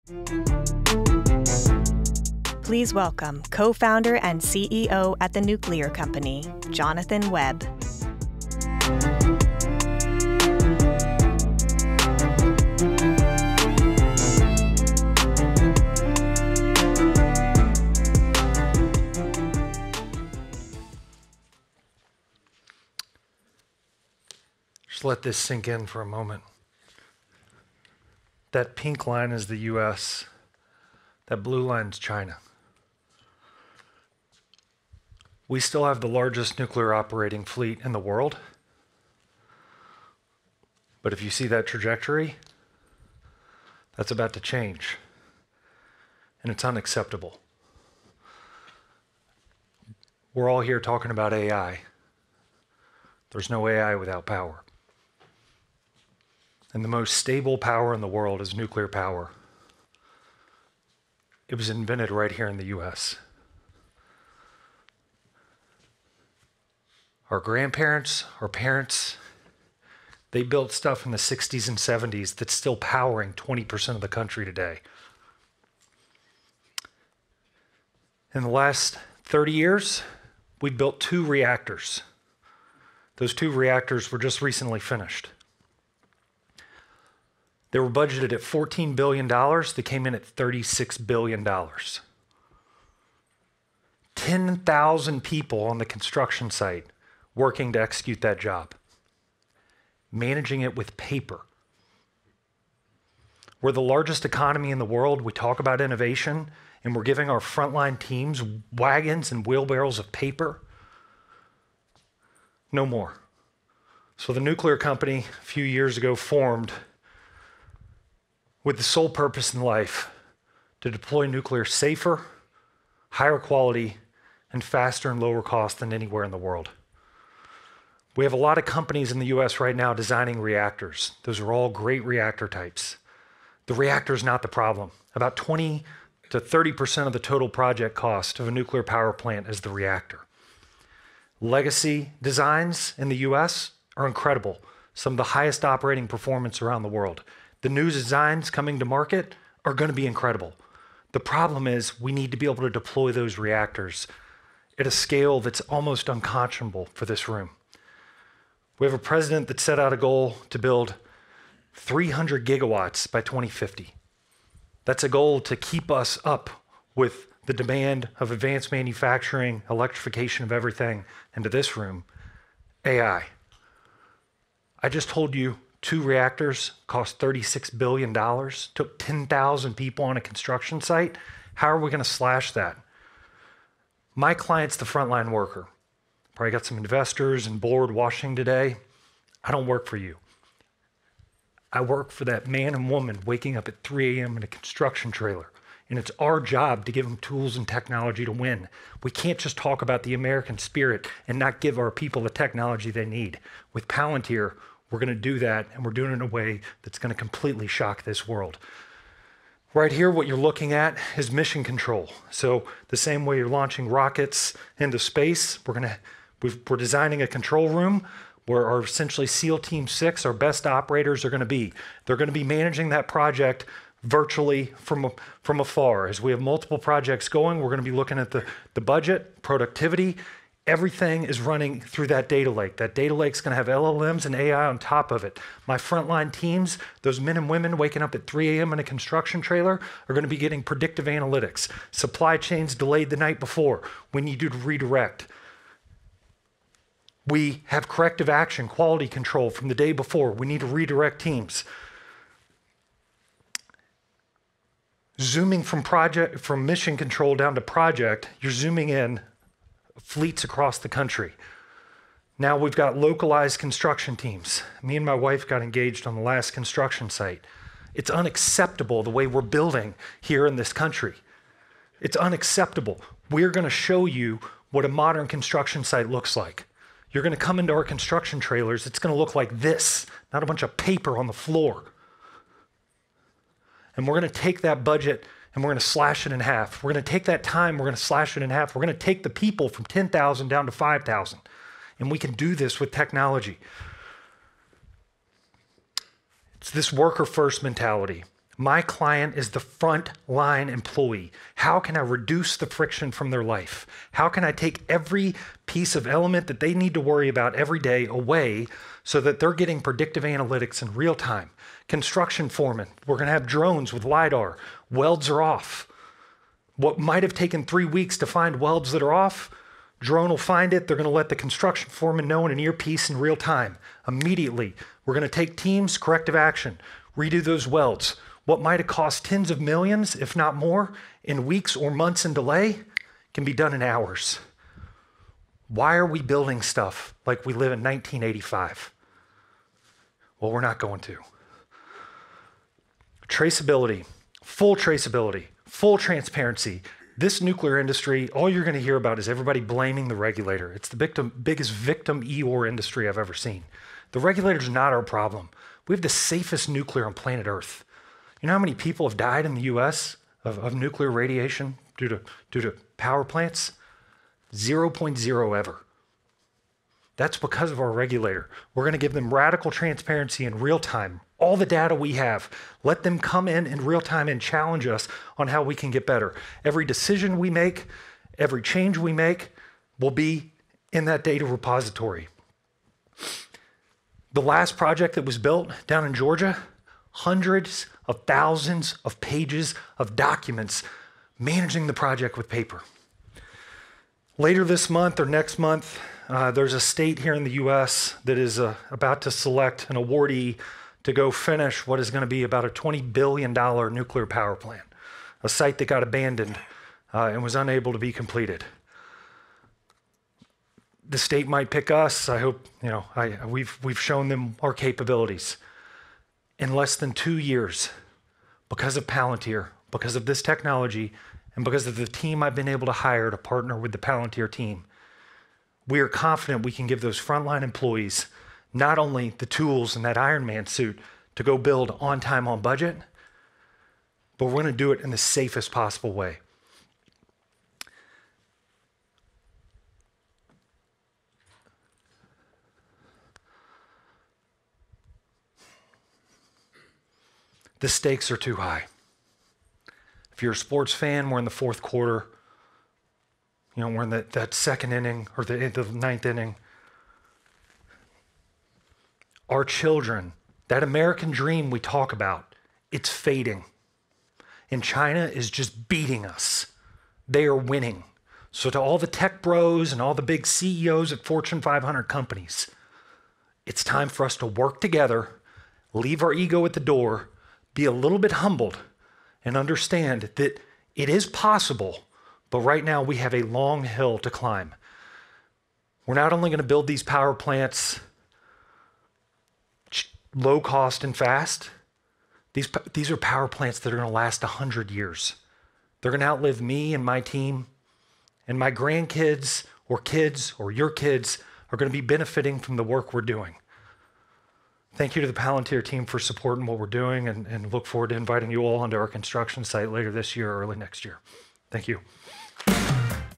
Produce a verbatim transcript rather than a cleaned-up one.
Please welcome co-founder and C E O at the nuclear company, Jonathan Webb. Just let this sink in for a moment. That pink line is the U S. That blue line's China. We still have the largest nuclear operating fleet in the world. But if you see that trajectory, that's about to change. And it's unacceptable. We're all here talking about A I. There's no A I without power. And the most stable power in the world is nuclear power. It was invented right here in the U S. Our grandparents, our parents, they built stuff in the sixties and seventies that's still powering twenty percent of the country today. In the last thirty years, we built two reactors. Those two reactors were just recently finished. They were budgeted at fourteen billion dollars. They came in at thirty-six billion dollars. ten thousand people on the construction site working to execute that job. Managing it with paper. We're the largest economy in the world. We talk about innovation, and we're giving our frontline teams wagons and wheelbarrows of paper. No more. So the nuclear company a few years ago formed with the sole purpose in life to deploy nuclear safer, higher quality, and faster and lower cost than anywhere in the world. We have a lot of companies in the U S right now designing reactors. Those are all great reactor types. The reactor is not the problem. About twenty to thirty percent of the total project cost of a nuclear power plant is the reactor. Legacy designs in the U S are incredible. Some of the highest operating performance around the world. The new designs coming to market are going to be incredible. The problem is we need to be able to deploy those reactors at a scale that's almost unconscionable for this room. We have a president that set out a goal to build three hundred gigawatts by twenty fifty. That's a goal to keep us up with the demand of advanced manufacturing, electrification of everything, and to this room, A I. I just told you two reactors cost thirty-six billion dollars, took ten thousand people on a construction site. How are we going to slash that? My client's the frontline worker. Probably got some investors and board watching today. I don't work for you. I work for that man and woman waking up at three a m in a construction trailer. And it's our job to give them tools and technology to win. We can't just talk about the American spirit and not give our people the technology they need. With Palantir, we're going to do that, and we're doing it in a way that's going to completely shock this world. Right here, what you're looking at is mission control. So the same way you're launching rockets into space, we're going to, we've, we're designing a control room where our essentially SEAL Team six, our best operators are going to be. They're going to be managing that project virtually from, from afar. As we have multiple projects going, we're going to be looking at the, the budget, productivity. Everything is running through that data lake. That data lake's going to have L L Ms and A I on top of it. My frontline teams, those men and women waking up at three a m in a construction trailer, are going to be getting predictive analytics. Supply chains delayed the night before. We need you to redirect. We have corrective action, quality control from the day before. We need to redirect teams. Zooming from project, from mission control down to project, you're zooming in fleets across the country. Now we've got localized construction teams. Me and my wife got engaged on the last construction site. It's unacceptable the way we're building here in this country. It's unacceptable. We're going to show you what a modern construction site looks like. You're going to come into our construction trailers. It's going to look like this, not a bunch of paper on the floor. And we're going to take that budget and we're going to slash it in half. We're going to take that time, we're going to slash it in half. We're going to take the people from ten thousand down to five thousand. And we can do this with technology. It's this worker-first mentality. My client is the frontline employee. How can I reduce the friction from their life? How can I take every piece of element that they need to worry about every day away so that they're getting predictive analytics in real time? Construction foreman, we're gonna have drones with LiDAR. Welds are off. What might have taken three weeks to find welds that are off, drone will find it. They're gonna let the construction foreman know in an earpiece in real time. Immediately, we're gonna take teams, corrective action, redo those welds. What might have cost tens of millions, if not more, in weeks or months in delay, can be done in hours. Why are we building stuff like we live in nineteen eighty-five? Well, we're not going to. Traceability, full traceability, full transparency. This nuclear industry, all you're gonna hear about is everybody blaming the regulator. It's the victim, biggest victim Eeyore industry I've ever seen. The regulator's not our problem. We have the safest nuclear on planet Earth. You know how many people have died in the U S of, of nuclear radiation due to, due to power plants? zero point zero ever. That's because of our regulator. We're gonna give them radical transparency in real time. All the data we have, let them come in in real time and challenge us on how we can get better. Every decision we make, every change we make will be in that data repository. The last project that was built down in Georgia, hundreds of thousands of pages of documents managing the project with paper. Later this month or next month, uh, there's a state here in the U S that is uh, about to select an awardee to go finish what is going to be about a twenty billion dollars nuclear power plant, a site that got abandoned uh, and was unable to be completed. The state might pick us. I hope, you know, I, we've, we've shown them our capabilities. In less than two years, because of Palantir, because of this technology, and because of the team I've been able to hire to partner with the Palantir team, we are confident we can give those frontline employees not only the tools in that Iron Man suit to go build on time, on budget, but we're gonna do it in the safest possible way. The stakes are too high. If you're a sports fan, we're in the fourth quarter. You know, we're in the, that second inning or the, the ninth inning. Our children, that American dream we talk about, it's fading. And China is just beating us. They are winning. So to all the tech bros and all the big C E Os at Fortune five hundred companies, it's time for us to work together, leave our ego at the door, be a little bit humbled, and understand that it is possible, but right now we have a long hill to climb. We're not only going to build these power plants low cost and fast, these, these are power plants that are going to last one hundred years. They're going to outlive me and my team, and my grandkids or kids or your kids are going to be benefiting from the work we're doing. Thank you to the Palantir team for supporting what we're doing, and, and look forward to inviting you all onto our construction site later this year or early next year. Thank you.